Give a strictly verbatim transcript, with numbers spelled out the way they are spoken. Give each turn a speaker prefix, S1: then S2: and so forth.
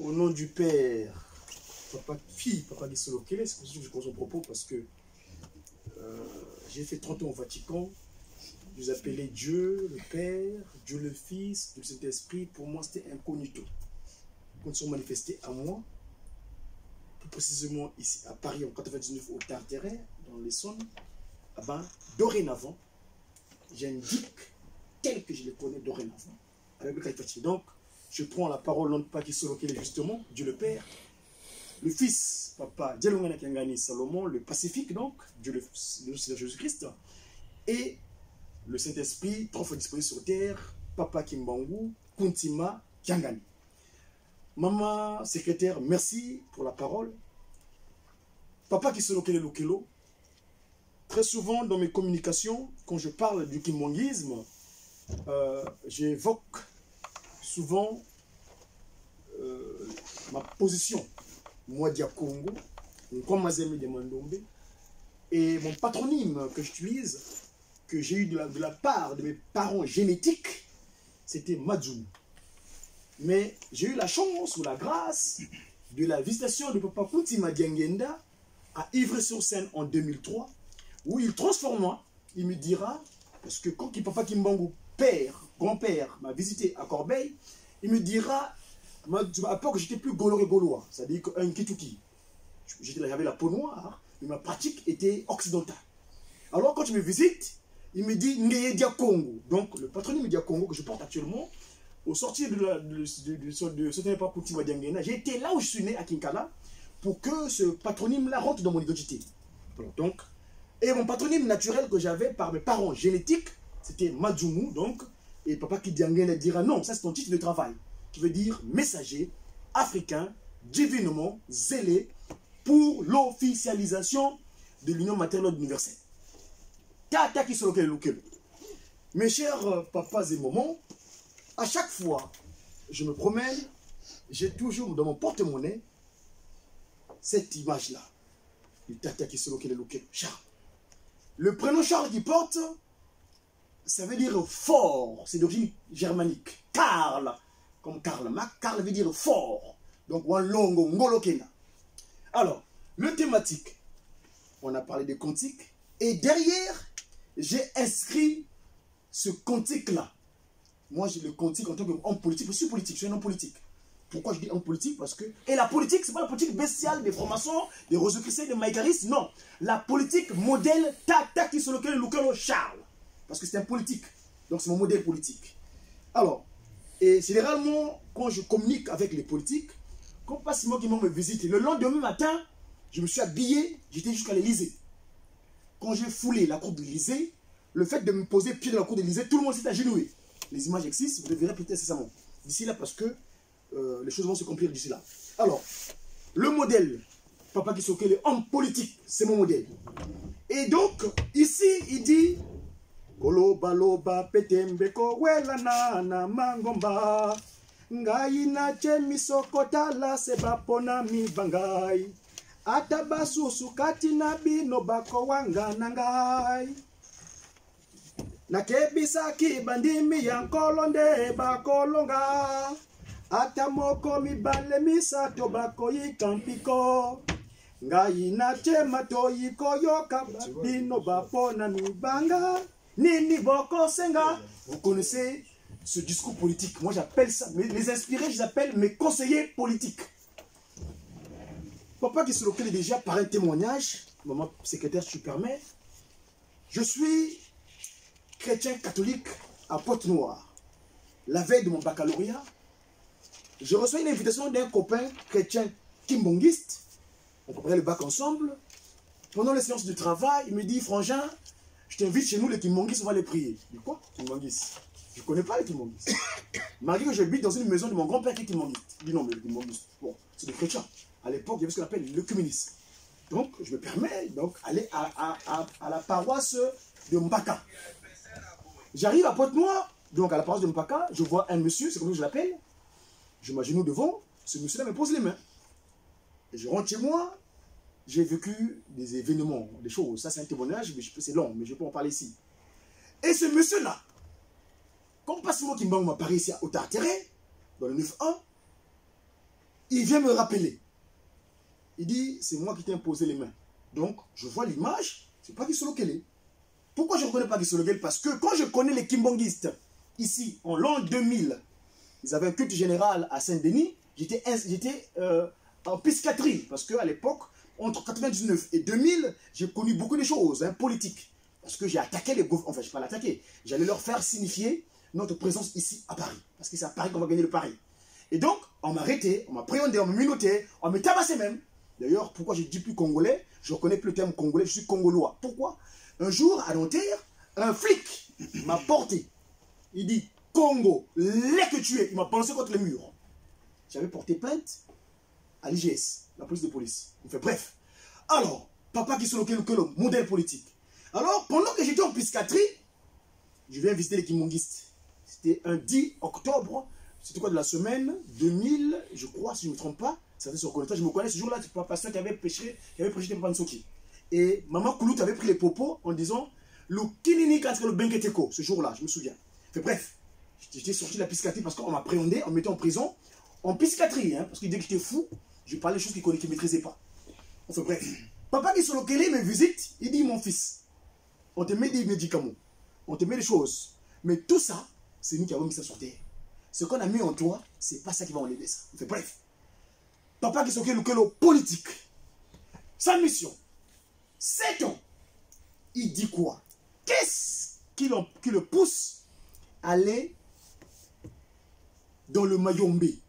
S1: Au nom du Père, papa, fille, papa qui se c'est pour ça que je pose son propos, parce que euh, j'ai fait trente ans au Vatican. Je vous appelais Dieu le Père, Dieu le Fils, Dieu le Saint-Esprit. Pour moi, c'était incognito. Quand ils sont manifestés à moi, plus précisément ici à Paris en quatre-vingt-dix-neuf au Tartaret, dans l'Essonne, ah ben, dorénavant, j'indique tel que je les connais dorénavant, avec le Kaifati. Donc, je prends la parole non pas qui solo qui est justement, Dieu le Père, le Fils, Papa, Dialongana Kiangani Salomon, le Pacifique donc, Dieu le, le Seigneur Jésus-Christ, et le Saint-Esprit, trois fois disponible sur terre, Papa Kimbangu, Kuntima, Kiangani. Maman, secrétaire, merci pour la parole. Papa qui se lokele lokelo. Très souvent dans mes communications, quand je parle du kimbanguisme, euh, j'évoque souvent euh, ma position. Moi, Dia Congo, comme Mazemi de Mandombe, et mon patronyme que j'utilise, que j'ai eu de la, de la part de mes parents génétiques, c'était Madjoum. Mais j'ai eu la chance ou la grâce de la visitation de Papa Kuntima Diangenda à Ivry-sur-Seine en deux mille trois, où il transforma, il me dira, parce que quand Papa Kimbangu, père, grand-père, m'a visité à Corbeil, il me dira, à l'époque j'étais plus gaulois que gaulois, c'est-à-dire qu'un Kituki. J'avais la peau noire, mais ma pratique était occidentale. Alors quand il me visite, il me dit Ngeye Dia Congo, donc le patronyme Dia Congo que je porte actuellement. Au sortir de la de, de, de, de ce n'est pas pour Kuntima Diangenda, j'ai été là où je suis né à Kinkala pour que ce patronyme-là rentre dans mon identité. Donc, et mon patronyme naturel que j'avais par mes parents génétiques, c'était Madjoumou, donc, et Papa Kidiangenda dira non, ça c'est ton titre de travail, qui veut dire messager africain, divinement zélé pour l'officialisation de l'union maternelle universelle. Tata qui se loquel loquel. Mes chers euh, papas et mamans, à chaque fois je me promène, j'ai toujours dans mon porte-monnaie cette image-là. Le tata qui se loquel loquel. Charles. Le prénom Charles qu'il porte, ça veut dire fort. C'est d'origine germanique. Karl, comme Karl Marx. Karl veut dire fort. Donc, Wanlongo, Ngolokena. Alors, le thématique, on a parlé des cantiques. Et derrière, j'ai inscrit ce cantique-là. Moi, j'ai le cantique en tant qu'homme politique. Je suis politique, je suis un homme politique. Pourquoi je dis homme politique? Parce que... Et la politique, ce n'est pas la politique bestiale des francs-maçons, des rosicruciens, des maïgaristes. Non. La politique modèle Tata qui sur lequel le Charles. Parce que c'est un politique. Donc, c'est mon modèle politique. Alors, et généralement, quand je communique avec les politiques, quand pas Simon qui me visite, le lendemain matin, je me suis habillé, j'étais jusqu'à l'Élysée. Quand j'ai foulé la cour de l'Élysée, le fait de me poser pied dans la cour de l'Élysée, tout le monde s'est agenouillé. Les images existent, vous devrez répéter incessamment. D'ici là, parce que euh, les choses vont se compliquer d'ici là. Alors, le modèle, Papa Kisoke, le homme politique, c'est mon modèle. Et donc, ici, il dit Koloba loba petembeko wela na na mangomba ngai na chemisokota la sebapona mi bangai atabasusu kati na bino bako wanga nangai nakebisa kibandimi ya nkolonde bakolonga atamoko mibale misato bako yikampiko ngai na chema toyiko yoka bino bapona mi banga. Nini Boko Senga. Vous connaissez ce discours politique. Moi j'appelle ça, les inspirés, je les appelle mes conseillers politiques. Papa qui se localise déjà par un témoignage, maman secrétaire, si tu permets, je suis chrétien catholique à Pointe-Noire. La veille de mon baccalauréat, je reçois une invitation d'un copain chrétien kimbonguiste. On préparait le bac ensemble. Pendant les séances de travail, il me dit, Frangin, je t'invite chez nous, les Kimbangis, on va les prier. Je dis quoi, Kimbangis? Je ne connais pas les Kimbangis. Malgré que j'habite dans une maison de mon grand-père qui est Kimbangis. Je dis non, mais les Kimbangis, bon, c'est des chrétiens. À l'époque, il y avait ce qu'on appelle l'œcuménisme. Donc, je me permets donc aller à, à, à, à la paroisse de Mbaka. J'arrive à Pointe-Noire, donc à la paroisse de Mbaka, je vois un monsieur, c'est comme ça que je l'appelle. Je m'agenouille devant, ce monsieur-là me pose les mains. Et je rentre chez moi. J'ai vécu des événements, des choses. Ça, c'est un témoignage, mais c'est long, mais je peux en parler ici. Et ce monsieur-là, comme Passimo Kimbangu m'apparaît ici au Tartaret, dans le neuf un, Il vient me rappeler. Il dit, c'est moi qui t'ai imposé les mains. Donc, je vois l'image, c'est pas Guy Kelé. Pourquoi je ne reconnais pas Guy Kelé? Parce que quand je connais les kimbongistes, ici, en l'an deux mille, ils avaient un culte général à Saint-Denis, j'étais euh, en psychiatrie, parce qu'à l'époque, entre quatre-vingt-dix-neuf et deux mille, j'ai connu beaucoup de choses hein, politiques. Parce que j'ai attaqué les gouvernements, enfin, je ne vais pas l'attaquer, j'allais leur faire signifier notre présence ici à Paris. Parce que c'est à Paris qu'on va gagner le pari. Et donc, on m'a arrêté, on m'a préhendé, on m'a minauté, on m'a tabassé même. D'ailleurs, pourquoi je ne dis plus congolais? Je ne reconnais plus le terme congolais, je suis congolois. Pourquoi? Un jour, à Nanterre, un flic m'a porté. Il dit, Congo, l'est que tu es. Il m'a balancé contre le mur. J'avais porté plainte à l'I G S, la police de police. Il fait bref. Alors, papa qui se loquait le modèle politique. Alors, pendant que j'étais en psychiatrie, je viens visiter les kimbongistes. C'était un dix octobre, c'était quoi de la semaine deux mille, je crois, si je ne me trompe pas. Ça fait sur Collecteur, je me connais. Ce jour-là, c'est pas pasteur qui avait prêché, qui avait prêché Papa Nsoki. Et Maman Koulout avait pris les propos en disant le kinini le benketeko, ce jour-là, je me souviens. Fait bref, j'étais sorti de la psychiatrie parce qu'on m'a préhendé, on me mettait en prison, en psychiatrie, hein, parce qu'il disait que j'étais fou, je parlais des choses qu'il ne maîtrisait pas. Enfin bref, Papa Guy Kelé me visite, il dit mon fils, on te met des médicaments, on te met des choses, mais tout ça, c'est nous qui avons mis ça sur terre. Ce qu'on a mis en toi, c'est pas ça qui va enlever ça. Enfin bref, Papa Guy Kelé politique, sa mission, sept ans, il dit quoi? Qu'est-ce qui, qui le pousse à aller dans le Mayombe?